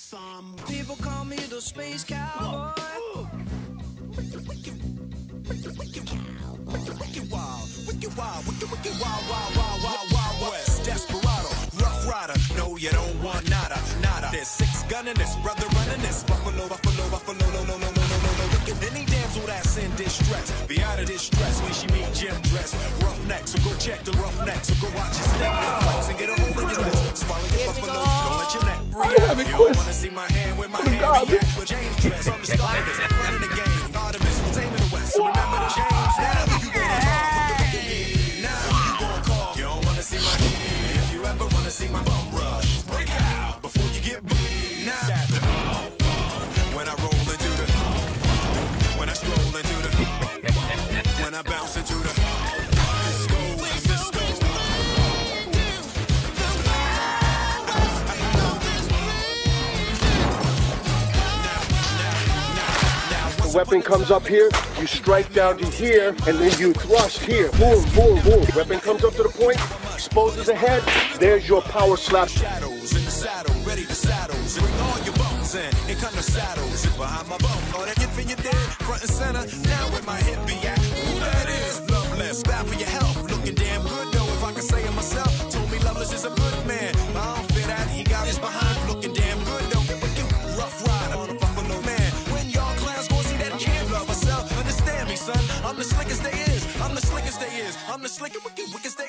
some. People call me the space cowboy. Wicked wild west. Desperado, rough rider. No, you don't want nada. There's 6 gunning this, brother running this. Buffalo. Any damsel that's in distress, be out of distress when she meet Jim dress. Rough so go check the roughneck. So go watch your step and get a hold of your wrist. Swallow your buffalo, don't let your neck breathe. You don't wanna see my hand with my hand react with James dress. I'm the star of this, running the game. Artemis, taming the West. So remember the James. Now you gonna call. You don't wanna see my hand. If you ever wanna see my bum rush, break out before you get beat. Now when I roll into the, when I stroll into the, when I bounce into the disco. The weapon comes up here, you strike down to here, and then you thrust here. Boom, boom, boom. Weapon comes up to the point, exposes the head, there's your power slap. Shadows in the saddle, ready to saddles. Bring all your bones in, it kind of saddles. Behind my bone, all that if in your dead, front and center. Now where my hip be at, who that is? Loveless, bad for your health. Looking damn good though, if I can say it myself. Told me Loveless is a good man. I don't feel that, he got his behind. Looking damn good though. Rough rider on a buffalo man. When y'all clowns gon' see that can't love myself. Understand me, son. I'm the slickest they is. I'm the slickest they is. I'm the slickest they